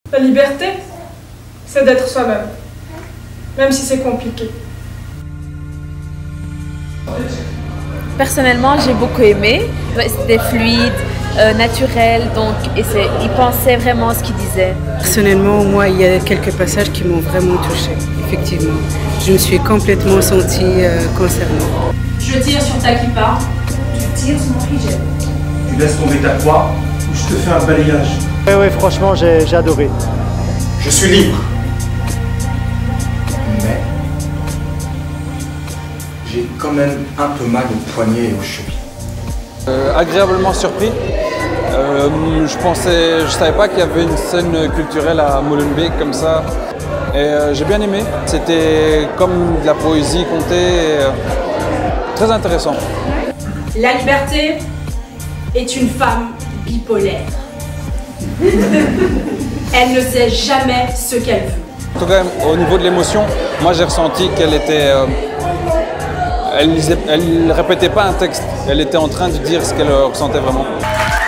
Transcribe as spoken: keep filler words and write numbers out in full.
La liberté, c'est d'être soi-même, même si c'est compliqué. Personnellement, j'ai beaucoup aimé. C'était fluide, euh, naturel, donc et il pensait vraiment ce qu'il disait. Personnellement, moi, il y a quelques passages qui m'ont vraiment touchée, effectivement. Je me suis complètement sentie euh, concernée. Je tire sur ta kippa. Tu tires sur mon hijab. Tu laisses tomber ta croix ou je te fais un balayage. Oui, oui, franchement, j'ai adoré. Je suis libre. Mais j'ai quand même un peu mal aux poignets et aux chevilles. Euh, agréablement surpris. Euh, je pensais, je savais pas qu'il y avait une scène culturelle à Molenbeek comme ça. Et euh, j'ai bien aimé. C'était comme de la poésie contée. Et, euh, très intéressant. La liberté est une femme bipolaire. Elle ne sait jamais ce qu'elle veut. En tout cas, au niveau de l'émotion, moi j'ai ressenti qu'elle était... Euh, elle ne répétait pas un texte, elle était en train de dire ce qu'elle ressentait vraiment.